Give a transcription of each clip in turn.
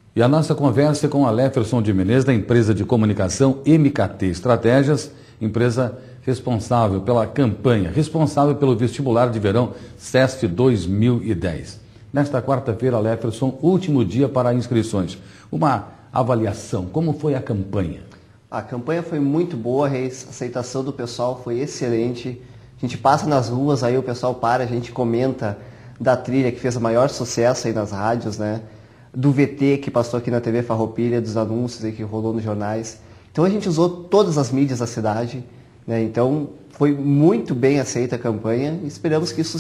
E a nossa conversa é com Aléferson de Menezes, da empresa de comunicação MKT Estratégias, empresa responsável pela campanha, responsável pelo vestibular de verão SESF 2010. Nesta quarta-feira, Aléferson, último dia para inscrições. Uma avaliação, como foi a campanha? A campanha foi muito boa, Reis, a aceitação do pessoal foi excelente. A gente passa nas ruas, aí o pessoal para, a gente comenta da trilha que fez o maior sucesso aí nas rádios, né? Do VT que passou aqui na TV Farroupilha, dos anúncios aí que rolou nos jornais. Então a gente usou todas as mídias da cidade, né? Então foi muito bem aceita a campanha e esperamos que isso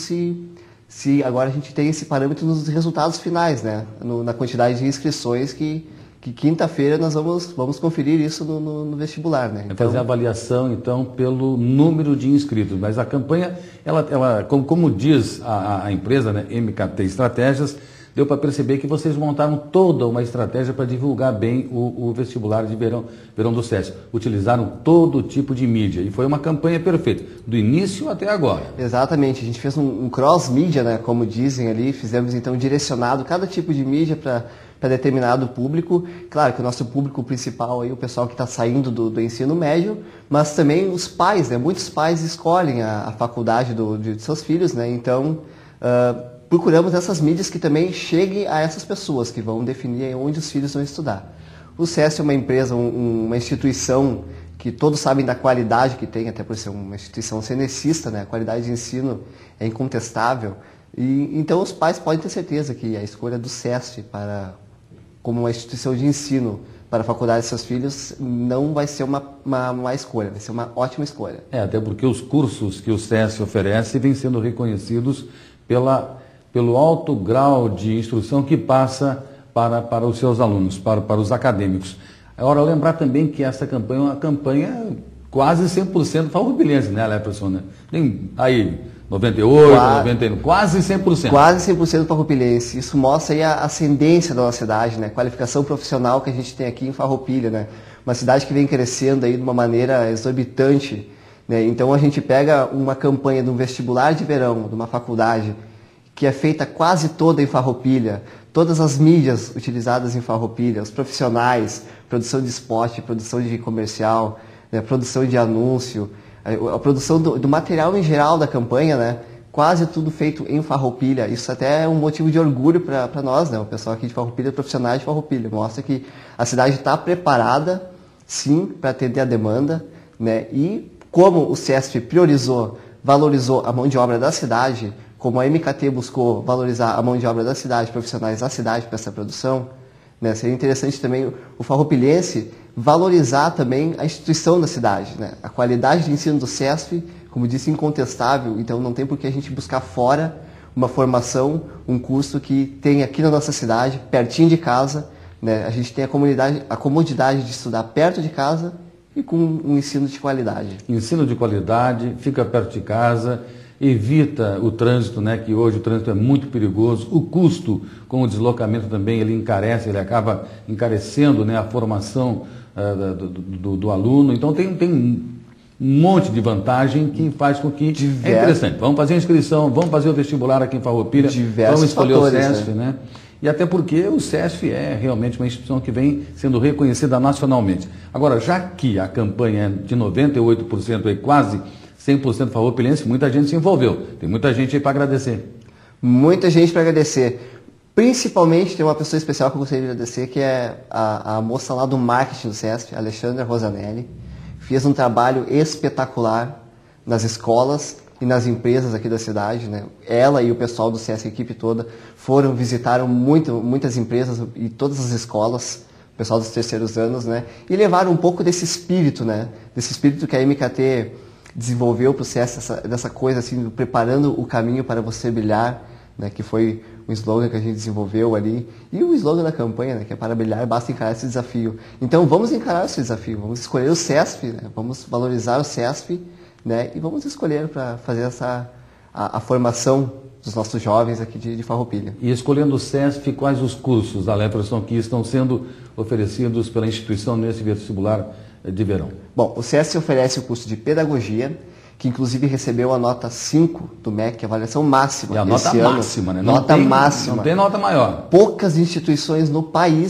se agora a gente tenha esse parâmetro nos resultados finais, né? Na quantidade de inscrições que quinta-feira nós vamos conferir isso no vestibular, né? Então, fazer a avaliação, então, pelo número de inscritos. Mas a campanha, ela como diz a empresa, né, MKT Estratégias, deu para perceber que vocês montaram toda uma estratégia para divulgar bem o vestibular de verão do SESC. Utilizaram todo tipo de mídia e foi uma campanha perfeita, do início até agora. Exatamente, a gente fez um cross-mídia, né, como dizem ali, fizemos então direcionado cada tipo de mídia para determinado público. Claro que o nosso público principal aí, o pessoal que está saindo do ensino médio, mas também os pais, né, muitos pais escolhem a faculdade de seus filhos, né, então procuramos essas mídias que também cheguem a essas pessoas que vão definir onde os filhos vão estudar. O SESC é uma empresa, uma instituição que todos sabem da qualidade que tem, até por ser uma instituição cenecista, né? A qualidade de ensino é incontestável. E então os pais podem ter certeza que a escolha do SESC como uma instituição de ensino para a faculdade de seus filhos não vai ser uma má escolha, vai ser uma ótima escolha. Até porque os cursos que o SESC oferece vêm sendo reconhecidos pelo alto grau de instrução que passa para os seus alunos, para os acadêmicos. Agora, lembrar também que essa campanha é uma campanha quase 100% farroupilense, né, Aléferson? Né? Tem aí 98, 99, quase 100%. Quase 100% farroupilense. Isso mostra aí a ascendência da nossa cidade, né? A qualificação profissional que a gente tem aqui em Farroupilha, né? Uma cidade que vem crescendo aí de uma maneira exorbitante, né? Então a gente pega uma campanha de um vestibular de verão, de uma faculdade, que é feita quase toda em Farroupilha, todas as mídias utilizadas em Farroupilha, os profissionais, produção de spot, produção de comercial, né, produção de anúncio, a produção do material em geral da campanha, né, quase tudo feito em Farroupilha. Isso até é um motivo de orgulho para nós, né, o pessoal aqui de Farroupilha, profissionais de Farroupilha. Mostra que a cidade está preparada, sim, para atender a demanda, né, e como o SESC valorizou a mão de obra da cidade, como a MKT buscou valorizar a mão de obra da cidade, profissionais da cidade para essa produção, né? Seria interessante também o farroupilense valorizar também a instituição da cidade, né? A qualidade de ensino do SESC, como disse, incontestável, então não tem por que a gente buscar fora uma formação, um curso que tem aqui na nossa cidade, pertinho de casa, né? A gente tem a comodidade de estudar perto de casa e com um ensino de qualidade. Ensino de qualidade, fica perto de casa, evita o trânsito, né, que hoje o trânsito é muito perigoso, o custo com o deslocamento também ele acaba encarecendo, né, a formação do aluno, então tem um monte de vantagem que faz com que é interessante. Vamos fazer a inscrição, vamos fazer o vestibular aqui em Farroupilha, vamos escolher o SESC, né? E até porque o SESC é realmente uma instituição que vem sendo reconhecida nacionalmente. Agora, já que a campanha é de 98% e quase 100% farroupilense, muita gente se envolveu. Tem muita gente aí para agradecer. Muita gente para agradecer. Principalmente tem uma pessoa especial que eu gostaria de agradecer, que é a moça lá do marketing do SESC, Alexandra Rosanelli. Fez um trabalho espetacular nas escolas e nas empresas aqui da cidade, né? Ela e o pessoal do SESC, a equipe toda, visitaram muitas empresas e todas as escolas, o pessoal dos terceiros anos, né? E levaram um pouco desse espírito, né? Desse espírito que a MKT desenvolveu para o SESC, dessa coisa assim, preparando o caminho para você brilhar, né, que foi um slogan que a gente desenvolveu ali, e o slogan da campanha, né, que é para brilhar, basta encarar esse desafio. Então vamos encarar esse desafio, vamos escolher o SESC, né, vamos valorizar o SESC, né, e vamos escolher para fazer a formação dos nossos jovens aqui de Farroupilha. E escolhendo o SESC, quais os cursos, Aléferson, que estão sendo oferecidos pela instituição nesse vestibular de verão? Bom, o SESC oferece o curso de pedagogia, que inclusive recebeu a nota 5 do MEC, a avaliação máxima esse ano. Nota máxima, né? Nota máxima. Não tem nota maior. Poucas instituições no país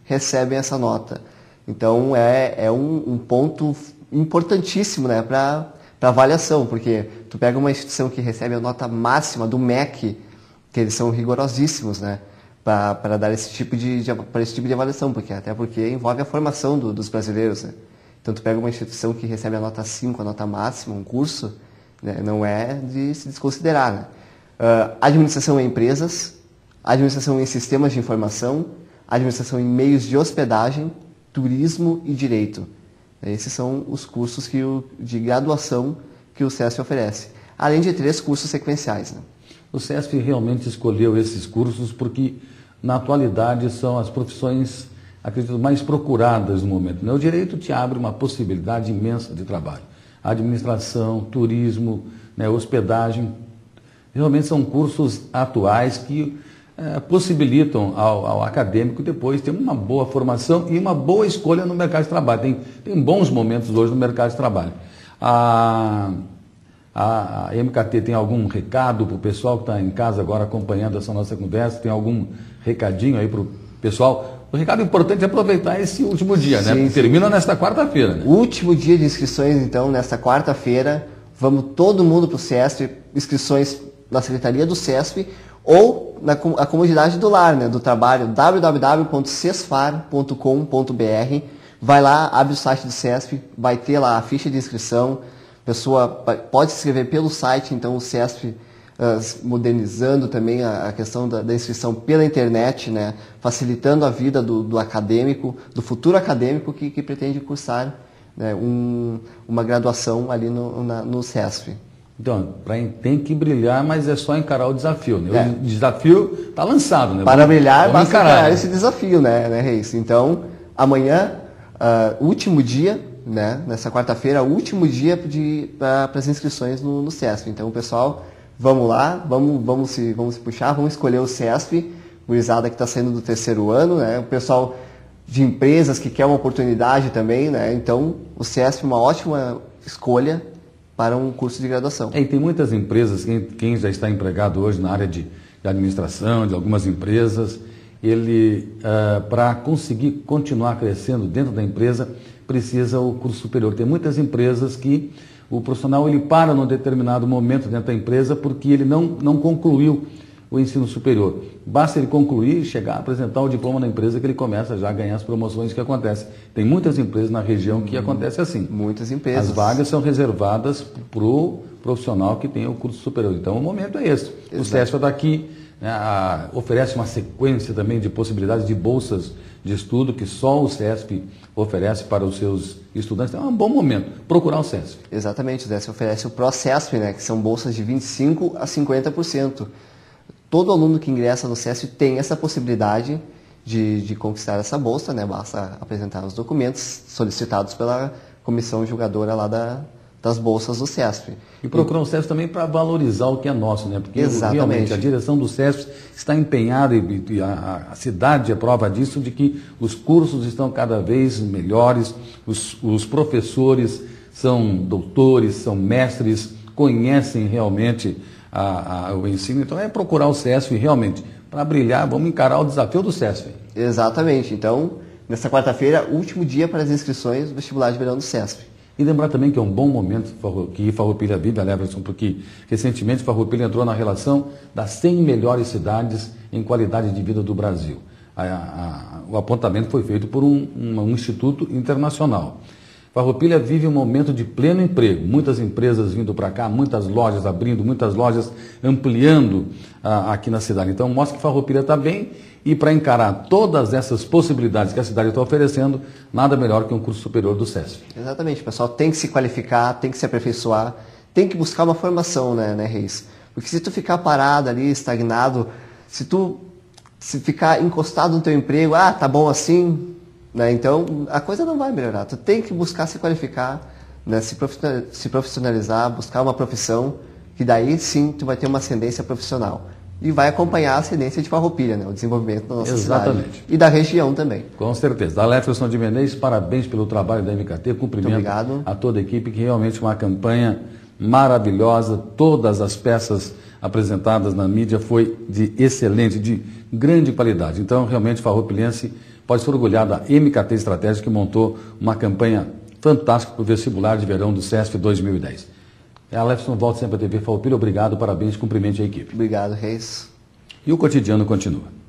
recebem essa nota. Então é um ponto importantíssimo, né, para avaliação, porque tu pega uma instituição que recebe a nota máxima do MEC, que eles são rigorosíssimos, né, para dar esse tipo de avaliação, até porque envolve a formação dos brasileiros, né? Então tu pega uma instituição que recebe a nota 5, a nota máxima, um curso, né, não é de se desconsiderar, né? Administração em empresas, administração em sistemas de informação, administração em meios de hospedagem, turismo e direito. Esses são os cursos de graduação que o CESP oferece, além de 3 cursos sequenciais, né? O CESP realmente escolheu esses cursos porque, na atualidade, são as profissões, acredito, mais procuradas no momento, né? O direito te abre uma possibilidade imensa de trabalho. A administração, turismo, né, hospedagem, realmente são cursos atuais que possibilitam ao acadêmico depois ter uma boa formação e uma boa escolha no mercado de trabalho. Tem bons momentos hoje no mercado de trabalho. A MKT tem algum recado para o pessoal que está em casa agora acompanhando essa nossa conversa? Tem algum recadinho aí para o pessoal? O recado importante é aproveitar esse último dia, né? Sim. Termina nesta quarta-feira, né? Último dia de inscrições, então, nesta quarta-feira. Vamos todo mundo para o CESP, inscrições na Secretaria do CESP ou na comodidade do lar, né, do trabalho, www.cesfar.com.br. Vai lá, abre o site do CESP, vai ter lá a ficha de inscrição. A pessoa pode se inscrever pelo site, então o CESP modernizando também a questão da inscrição pela internet, né, facilitando a vida do acadêmico, do futuro acadêmico que pretende cursar, né, uma graduação ali no CESP. Então, tem que brilhar, mas é só encarar o desafio, né? O desafio está lançado, né? Para brilhar, basta encarar esse desafio, né, Reis? Então, amanhã, último dia, né, nessa quarta-feira, último dia para as inscrições no CESP. Então, pessoal, vamos lá, vamos se puxar, vamos escolher o CESP, gurizada que está saindo do 3º ano, né? O pessoal de empresas que quer uma oportunidade também, né? Então, o CESP é uma ótima escolha para um curso de graduação. E tem muitas empresas, quem já está empregado hoje na área de administração, de algumas empresas, ele, para conseguir continuar crescendo dentro da empresa, precisa o curso superior. Tem muitas empresas que o profissional ele para num determinado momento dentro da empresa porque ele não concluiu o ensino superior. Basta ele concluir, chegar, apresentar o diploma na empresa que ele começa já a ganhar as promoções que acontecem. Tem muitas empresas na região que acontece assim. Muitas empresas. As vagas são reservadas para o profissional que tem o curso superior. Então o momento é esse. Exato. O CESP daqui, né, oferece uma sequência também de possibilidades de bolsas de estudo que só o CESP oferece para os seus estudantes. Então é um bom momento procurar o CESP. Exatamente, o CESP oferece o ProCESP, né, que são bolsas de 25% a 50%. Todo aluno que ingressa no CESP tem essa possibilidade de conquistar essa bolsa, né? Basta apresentar os documentos solicitados pela comissão julgadora lá das bolsas do CESP. E procurar o CESP também para valorizar o que é nosso, né? Porque realmente a direção do CESP está empenhada e a cidade é prova disso, de que os cursos estão cada vez melhores, os professores são doutores, são mestres, conhecem realmente o ensino. Então é procurar o CESP realmente. Para brilhar, vamos encarar o desafio do CESP. Exatamente. Então, nesta quarta-feira, último dia para as inscrições do vestibular de verão do CESP. E lembrar também que é um bom momento que Farroupilha vive, Everson, porque recentemente Farroupilha entrou na relação das 100 melhores cidades em qualidade de vida do Brasil. O apontamento foi feito por um instituto internacional. Farroupilha vive um momento de pleno emprego, muitas empresas vindo para cá, muitas lojas abrindo, muitas lojas ampliando aqui na cidade. Então mostra que Farroupilha está bem, e para encarar todas essas possibilidades que a cidade está oferecendo, nada melhor que um curso superior do CESP. Exatamente, o pessoal tem que se qualificar, tem que se aperfeiçoar, tem que buscar uma formação, né, Reis? Porque se tu ficar parado ali, estagnado, se ficar encostado no teu emprego, tá bom assim, né? Então a coisa não vai melhorar. Tu tem que buscar se qualificar, né? Se profissionalizar, buscar uma profissão, que daí sim tu vai ter uma ascendência profissional. E vai acompanhar a ascendência de Farroupilha, né? O desenvolvimento da nossa cidade. E da região também. Com certeza. Da Jefferson de Menezes, parabéns pelo trabalho da MKT, cumprimento a toda a equipe, que realmente uma campanha maravilhosa, todas as peças apresentadas na mídia foi de excelente, de grande qualidade. Então, realmente, farroupilhense pode se orgulhar da MKT Estratégia, que montou uma campanha fantástica para o vestibular de verão do CESP 2010. Alepson, volta sempre à TV Farroupilha. Obrigado, parabéns, cumprimente a equipe. Obrigado, Reis. E o cotidiano continua.